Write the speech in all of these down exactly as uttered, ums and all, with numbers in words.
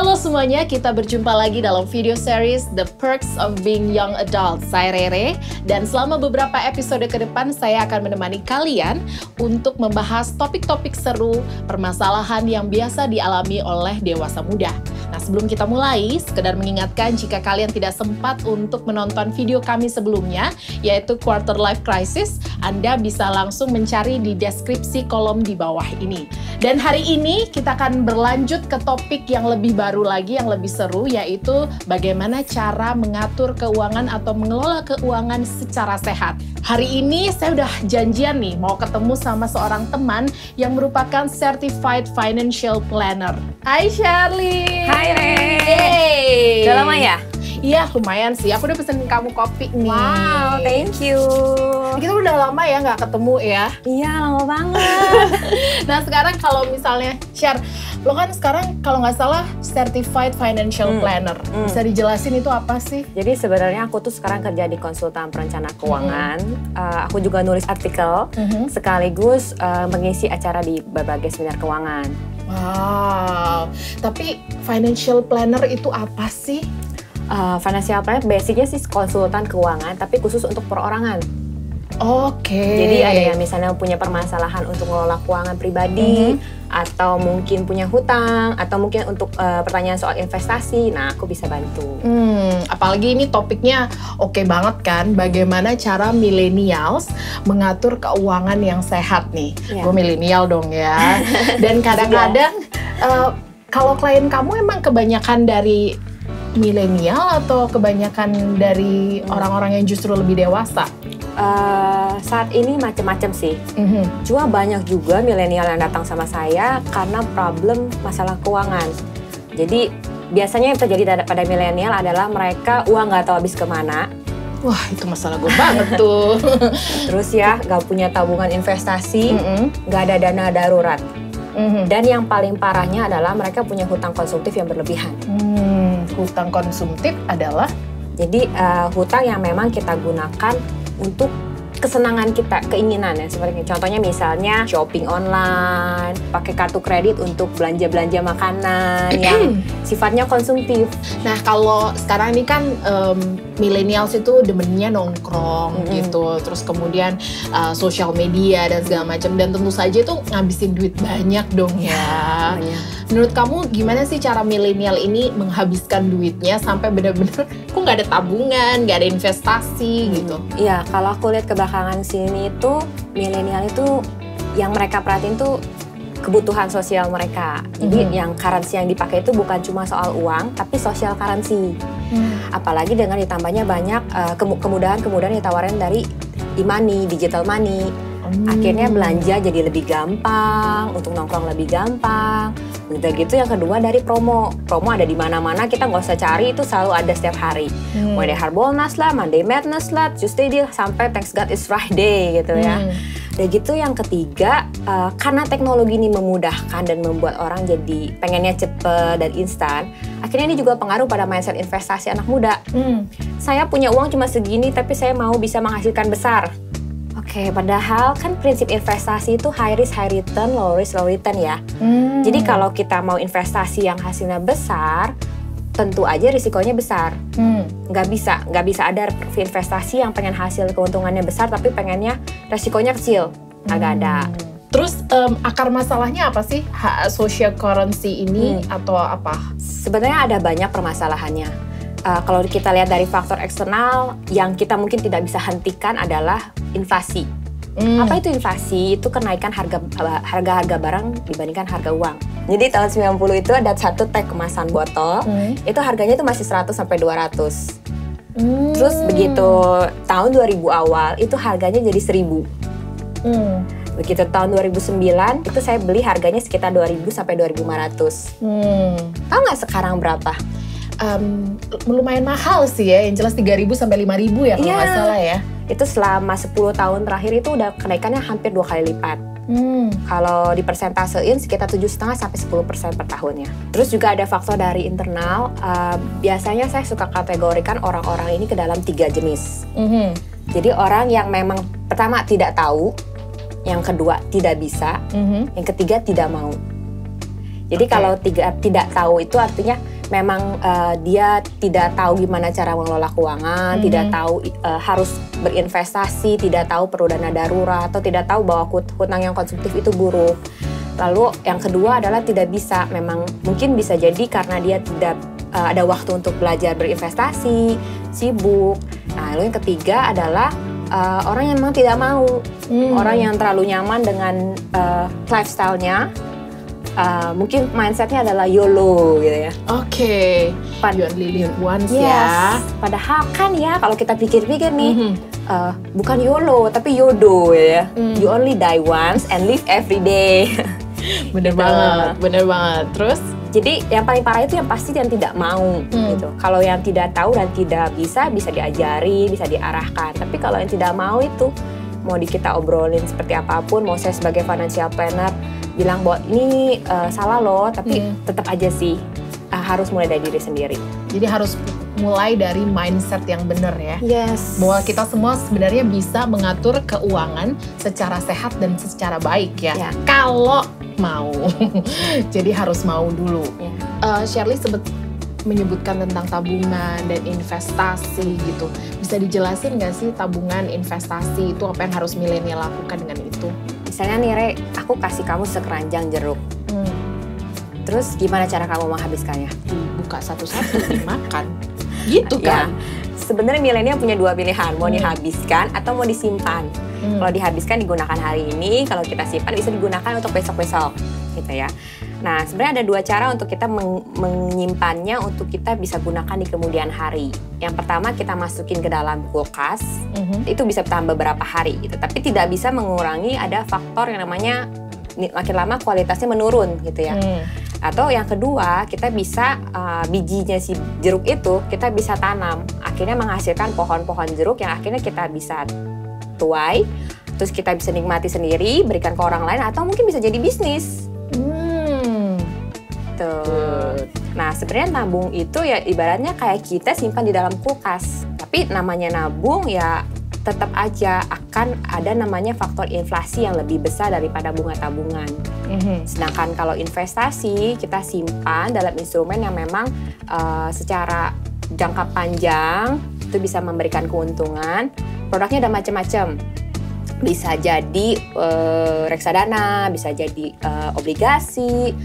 Halo semuanya, kita berjumpa lagi dalam video series The Perks of Being Young Adult. Saya Rere, dan selama beberapa episode ke depan saya akan menemani kalian untuk membahas topik-topik seru, permasalahan yang biasa dialami oleh dewasa muda. Nah, sebelum kita mulai, sekedar mengingatkan jika kalian tidak sempat untuk menonton video kami sebelumnya, yaitu Quarter Life Crisis, Anda bisa langsung mencari di deskripsi kolom di bawah ini. Dan hari ini kita akan berlanjut ke topik yang lebih baru lagi, yang lebih seru, yaitu bagaimana cara mengatur keuangan atau mengelola keuangan secara sehat. Hari ini saya udah janjian nih mau ketemu sama seorang teman yang merupakan Certified Financial Planner. Hai Shirley. Hai Re. Hey. Udah lama ya? Iya, lumayan sih. Aku udah pesen kamu kopi nih. Wow, thank you. Kita udah lama ya nggak ketemu ya. Iya, lama banget. Nah, sekarang kalau misalnya share, lo kan sekarang kalau nggak salah Certified Financial hmm. Planner. Hmm. Bisa dijelasin itu apa sih? Jadi sebenarnya aku tuh sekarang kerja di konsultan perencana keuangan. Hmm. Uh, aku juga nulis artikel, hmm. sekaligus uh, mengisi acara di berbagai seminar keuangan. Wow, tapi Financial Planner itu apa sih? Uh, financial planner basicnya sih konsultan keuangan, tapi khusus untuk perorangan. Oke. Okay. Jadi ada yang misalnya punya permasalahan untuk mengelola keuangan pribadi, mm-hmm. atau mungkin punya hutang, atau mungkin untuk uh, pertanyaan soal investasi. Nah, aku bisa bantu. Hmm, apalagi ini topiknya oke okay banget kan? Bagaimana cara millennials mengatur keuangan yang sehat nih? Yeah. Gue milenial dong ya. Dan kadang-kadang uh, kalau klien kamu emang kebanyakan dari milenial atau kebanyakan dari orang-orang yang justru lebih dewasa? Uh, saat ini macam-macam sih. Mm-hmm. Cuma banyak juga milenial yang datang sama saya karena problem masalah keuangan. Jadi biasanya yang terjadi pada milenial adalah mereka uang nggak tahu habis kemana. Wah, itu masalah gue banget tuh. Terus ya nggak punya tabungan investasi, mm-hmm. nggak ada dana darurat. Mm-hmm. Dan yang paling parahnya adalah mereka punya hutang konsumtif yang berlebihan. Hmm, hutang konsumtif adalah? Jadi uh, hutang yang memang kita gunakan untuk kesenangan kita, keinginan ya. Seperti contohnya misalnya shopping online, pakai kartu kredit untuk belanja-belanja makanan yang sifatnya konsumtif. Nah, kalau sekarang ini kan um, millennials itu demennya nongkrong mm-hmm. gitu, terus kemudian uh, sosial media dan segala macam, dan tentu saja itu ngabisin duit banyak dong ya. ya. Menurut kamu gimana sih cara milenial ini menghabiskan duitnya sampai benar-benar kok nggak ada tabungan, nggak ada investasi hmm. gitu? Iya, kalau aku lihat ke belakangan sini itu milenial itu yang mereka perhatiin tuh kebutuhan sosial mereka. Jadi hmm. yang currency yang dipakai itu bukan cuma soal uang, tapi social currency. Hmm. Apalagi dengan ditambahnya banyak uh, kemudahan-kemudahan yang ditawarin dari e-money, digital money. Hmm. Akhirnya belanja jadi lebih gampang, untuk nongkrong lebih gampang. Udah gitu yang kedua dari promo. Promo ada di mana-mana, kita nggak usah cari, itu selalu ada setiap hari. Hmm. Mulai dari Harbolnas lah, Monday Madness lah, Tuesday deal, sampai Thanks God It's Friday gitu ya. Hmm. Dan gitu yang ketiga, uh, karena teknologi ini memudahkan dan membuat orang jadi pengennya cepet dan instan, akhirnya ini juga pengaruh pada mindset investasi anak muda. Hmm. Saya punya uang cuma segini, tapi saya mau bisa menghasilkan besar. Oke, padahal kan prinsip investasi itu high risk, high return, low risk, low return ya. Hmm. Jadi kalau kita mau investasi yang hasilnya besar, tentu aja risikonya besar. Hmm. Nggak bisa, nggak bisa ada investasi yang pengen hasil keuntungannya besar tapi pengennya resikonya kecil. Nggak hmm. ada. Terus um, akar masalahnya apa sih social currency ini hmm. atau apa? Sebenarnya ada banyak permasalahannya. Uh, kalau kita lihat dari faktor eksternal yang kita mungkin tidak bisa hentikan adalah inflasi. Hmm. Apa itu inflasi? Itu kenaikan harga harga-harga barang dibandingkan harga uang. Jadi tahun sembilan puluh itu ada satu teh kemasan botol, hmm. itu harganya itu masih seratus sampai dua ratus. Hmm. Terus begitu tahun dua ribu awal itu harganya jadi seribu. Hmm. Begitu tahun dua ribu sembilan itu saya beli harganya sekitar dua ribu sampai dua ribu lima ratus. Hmm. Tahu nggak sekarang berapa? Um, lumayan mahal sih ya, yang jelas tiga ribu sampai lima ribu ya kalau nggak yeah. salah ya. Itu selama sepuluh tahun terakhir itu udah kenaikannya hampir dua kali lipat. Hmm. Kalau dipersentasein sekitar tujuh koma lima sampai sepuluh persen per tahunnya. Terus juga ada faktor dari internal, uh, biasanya saya suka kategorikan orang-orang ini ke dalam tiga jenis. Mm-hmm. Jadi orang yang memang pertama tidak tahu, yang kedua tidak bisa, mm-hmm. yang ketiga tidak mau. Jadi okay. kalau tiga, tidak tahu itu artinya memang uh, dia tidak tahu gimana cara mengelola keuangan, mm-hmm. tidak tahu uh, harus berinvestasi, tidak tahu perlu dana darurat, atau tidak tahu bahwa hutang yang konsumtif itu buruk. Lalu yang kedua adalah tidak bisa, memang mungkin bisa jadi karena dia tidak uh, ada waktu untuk belajar berinvestasi, sibuk. Nah, lalu yang ketiga adalah uh, orang yang memang tidak mau, hmm. orang yang terlalu nyaman dengan uh, lifestyle-nya. Uh, mungkin mindsetnya adalah YOLO gitu ya. Oke. Okay. You only live once yes. ya. Padahal kan ya kalau kita pikir-pikir nih, mm-hmm. uh, bukan YOLO tapi YODO ya. Mm. You only die once and live every day. Bener gitu. banget, bener banget. Terus? Jadi yang paling parah itu yang pasti yang tidak mau mm. gitu. Kalau yang tidak tahu dan tidak bisa, bisa diajari, bisa diarahkan. Tapi kalau yang tidak mau itu, mau di kita obrolin seperti apapun, mau saya sebagai financial planner bilang bahwa ini uh, salah loh, tapi hmm. tetap aja sih uh, harus mulai dari diri sendiri. Jadi harus mulai dari mindset yang benar ya. Yes. Bahwa kita semua sebenarnya bisa mengatur keuangan secara sehat dan secara baik ya. Yeah. Kalau mau. Jadi harus mau dulu. Yeah. Uh, Shirley sebut menyebutkan tentang tabungan dan investasi gitu. Bisa dijelasin nggak sih tabungan, investasi itu apa yang harus milenial lakukan dengan itu? Misalnya nih Re, aku kasih kamu sekeranjang jeruk. Hmm. Terus gimana cara kamu menghabiskannya? Dibuka satu-satu, dimakan. Gitu kan? Ya, sebenarnya milenial punya dua pilihan, mau hmm. dihabiskan atau mau disimpan. Hmm. Kalau dihabiskan digunakan hari ini, kalau kita simpan bisa digunakan untuk besok-besok, gitu ya. Nah, sebenarnya ada dua cara untuk kita meng- menyimpannya untuk kita bisa gunakan di kemudian hari. Yang pertama kita masukin ke dalam kulkas, mm-hmm. itu bisa tahan beberapa hari gitu. Tapi tidak bisa mengurangi ada faktor yang namanya makin lama kualitasnya menurun gitu ya. Mm. Atau yang kedua kita bisa uh, bijinya si jeruk itu kita bisa tanam. Akhirnya menghasilkan pohon-pohon jeruk yang akhirnya kita bisa tuai. Terus kita bisa nikmati sendiri, berikan ke orang lain atau mungkin bisa jadi bisnis. Tuh. Nah sebenarnya nabung itu ya ibaratnya kayak kita simpan di dalam kulkas. Tapi namanya nabung ya tetap aja akan ada namanya faktor inflasi yang lebih besar daripada bunga tabungan. Mm-hmm. Sedangkan kalau investasi kita simpan dalam instrumen yang memang uh, secara jangka panjang itu bisa memberikan keuntungan. Produknya ada macam-macam. Bisa jadi uh, reksadana, bisa jadi uh, obligasi,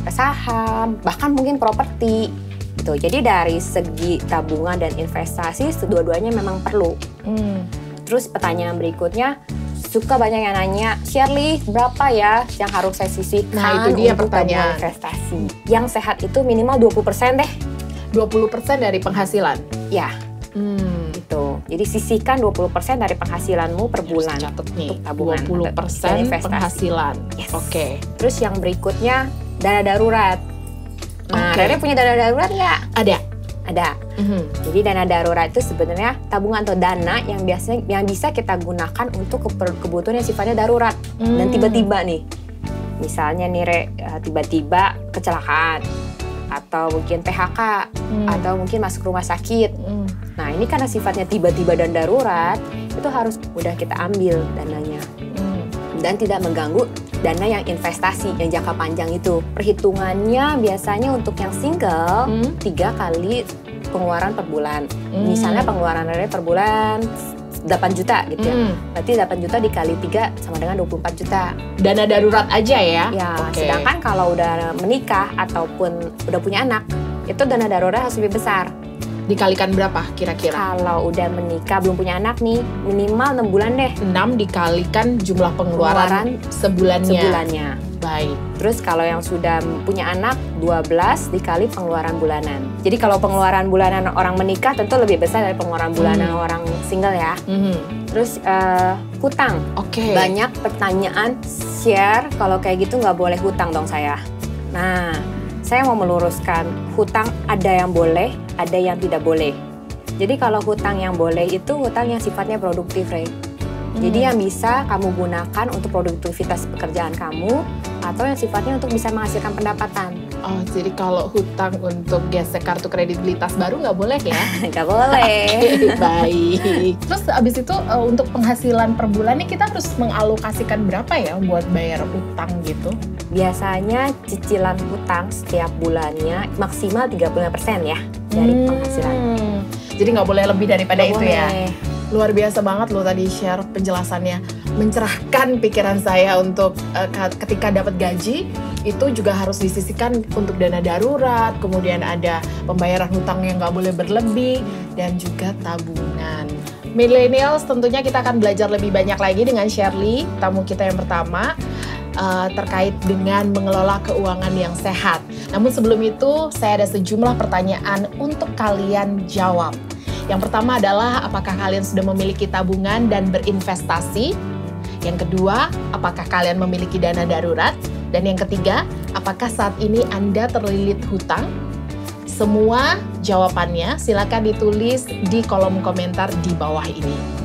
saham, bahkan mungkin properti gitu. Jadi dari segi tabungan dan investasi kedua-duanya memang perlu. Hmm. Terus pertanyaan berikutnya, suka banyak yang nanya, Shirley berapa ya yang harus saya sisihkan nah, itu dia untuk pertanyaan investasi? Yang sehat itu minimal dua puluh persen deh. dua puluh persen dari penghasilan? Ya. Hmm. Gitu. Jadi sisihkan dua puluh persen dari penghasilanmu per bulan catat nih, untuk tabungan. dua puluh persen penghasilan. Yes. Oke. Okay. Terus yang berikutnya dana darurat. Nah, okay. Rere punya dana darurat nggak? Ada. Ada. Mm-hmm. Jadi dana darurat itu sebenarnya tabungan atau dana yang biasanya yang bisa kita gunakan untuk kebutuhan yang sifatnya darurat mm. dan tiba-tiba nih. Misalnya nih Re, tiba-tiba kecelakaan atau mungkin P H K mm. atau mungkin masuk rumah sakit. Mm. Nah, ini karena sifatnya tiba-tiba dan darurat, itu harus mudah kita ambil dananya. Mm. Dan tidak mengganggu dana yang investasi yang jangka panjang itu. Perhitungannya biasanya untuk yang single hmm. tiga kali pengeluaran per bulan. Hmm. Misalnya pengeluaran Rere per bulan delapan juta gitu ya. Hmm. Berarti delapan juta dikali tiga sama dengan dua puluh empat juta. Dana darurat aja ya? Ya, okay. Sedangkan kalau udah menikah ataupun udah punya anak, itu dana darurat harus lebih besar. Dikalikan berapa kira-kira? Kalau udah menikah, belum punya anak nih, minimal enam bulan deh. enam dikalikan jumlah pengeluaran, pengeluaran sebulannya. Sebulannya. Baik. Terus kalau yang sudah punya anak, dua belas dikali pengeluaran bulanan. Jadi kalau pengeluaran bulanan orang menikah tentu lebih besar dari pengeluaran bulanan hmm. orang single ya. Hmm. Terus uh, hutang. Oke. Okay. Banyak pertanyaan share, kalau kayak gitu nggak boleh hutang dong saya. Nah, saya mau meluruskan, hutang ada yang boleh, ada yang tidak boleh. Jadi kalau hutang yang boleh itu hutang yang sifatnya produktif, Ray. Jadi yang bisa kamu gunakan untuk produktivitas pekerjaan kamu atau yang sifatnya untuk bisa menghasilkan pendapatan. Oh, jadi kalau hutang untuk gesek kartu kredibilitas baru nggak boleh ya? Nggak boleh. Baik. Terus abis itu uh, untuk penghasilan per bulan nih kita harus mengalokasikan berapa ya buat bayar utang gitu? Biasanya cicilan hutang setiap bulannya maksimal tiga puluh lima persen ya dari Hmm. penghasilan. Jadi nggak boleh lebih daripada Nggak itu boleh. ya? Luar biasa banget loh tadi share penjelasannya. Mencerahkan pikiran saya untuk uh, ketika dapat gaji, itu juga harus disisihkan untuk dana darurat, kemudian ada pembayaran hutang yang nggak boleh berlebih, dan juga tabungan. Millennials tentunya kita akan belajar lebih banyak lagi dengan Shirley, tamu kita yang pertama, uh, terkait dengan mengelola keuangan yang sehat. Namun sebelum itu, saya ada sejumlah pertanyaan untuk kalian jawab. Yang pertama adalah, apakah kalian sudah memiliki tabungan dan berinvestasi? Yang kedua, apakah kalian memiliki dana darurat? Dan yang ketiga, apakah saat ini Anda terlilit hutang? Semua jawabannya silakan ditulis di kolom komentar di bawah ini.